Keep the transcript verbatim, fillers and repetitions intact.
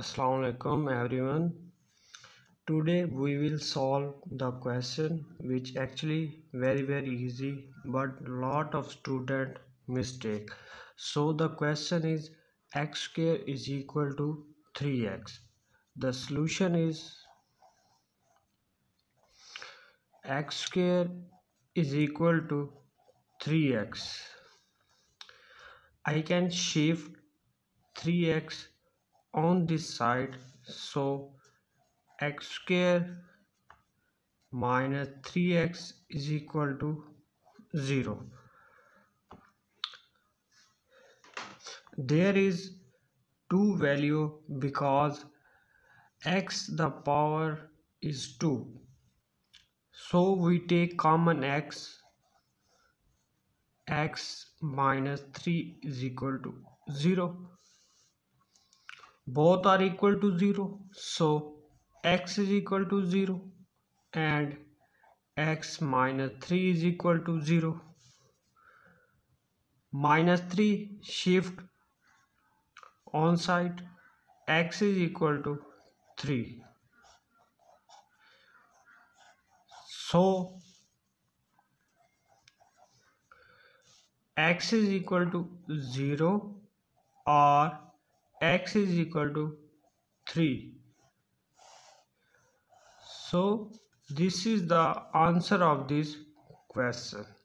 Assalamualaikum everyone. Today we will solve the question which actually very very easy but lot of student mistake. So the question is x square is equal to three x. The solution is x square is equal to three x. I can shift three x on this side, so x square minus three x is equal to zero. There is two value because x the power is two, so we take common x. X minus three is equal to zero. Both are equal to zero, so x is equal to zero and x minus three is equal to zero. Minus three shift on side, x is equal to three. So x is equal to zero or x is equal to three. So this is the answer of this question.